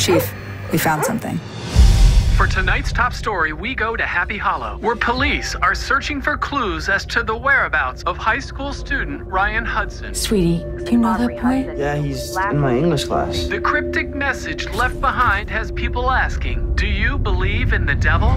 Chief, we found something. For tonight's top story, we go to Happy Hollow, where police are searching for clues as to the whereabouts of high school student Ryan Hudson. Sweetie, do you know that boy? Yeah, he's in my English class. The cryptic message left behind has people asking, do you believe in the devil?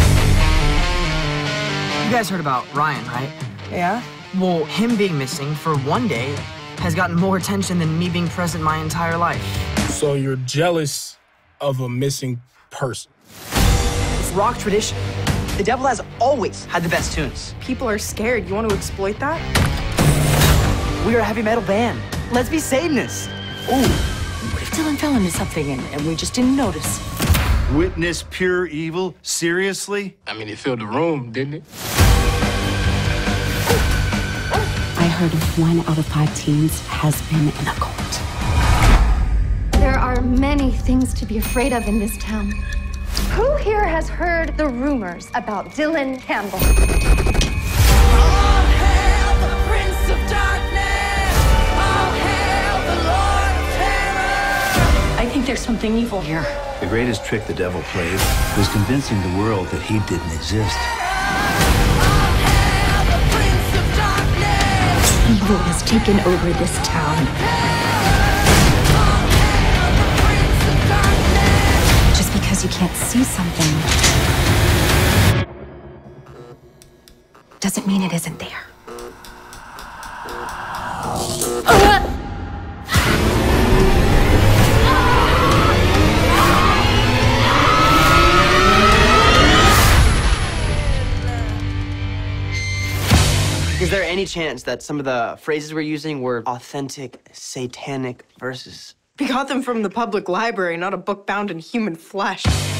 You guys heard about Ryan, right? Yeah? Well, him being missing for one day has gotten more attention than me being present my entire life. So you're jealous of a missing person? It's rock tradition. The devil has always had the best tunes. People are scared. You want to exploit that? We are a heavy metal band. Let's be Satanists. What if Dylan fell into something and we just didn't notice? Witness pure evil? Seriously? I mean, it filled the room, didn't it? I heard of 1 out of 5 teens has been in a cult. There are many things to be afraid of in this town. Who here has heard the rumors about Dylan Campbell? All hail the Prince of Darkness! All hail the Lord of Terror! I think there's something evil here. The greatest trick the devil played was convincing the world that he didn't exist. All hail the Prince of Darkness! Evil has taken over this town. All hail the Prince of Darkness! Just because you can't see something doesn't mean it isn't there. Is there any chance that some of the phrases we're using were authentic satanic verses? We got them from the public library, not a book bound in human flesh.